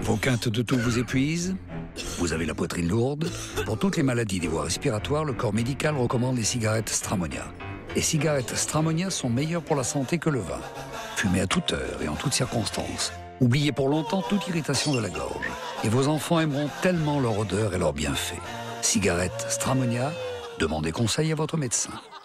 Vos quintes de tout vous épuisent? Vous avez la poitrine lourde? Pour toutes les maladies des voies respiratoires, le corps médical recommande les cigarettes Stramonia. Les cigarettes Stramonia sont meilleures pour la santé que le vin. Fumez à toute heure et en toutes circonstances. Oubliez pour longtemps toute irritation de la gorge. Et vos enfants aimeront tellement leur odeur et leurs bienfaits. Cigarettes Stramonia, demandez conseil à votre médecin.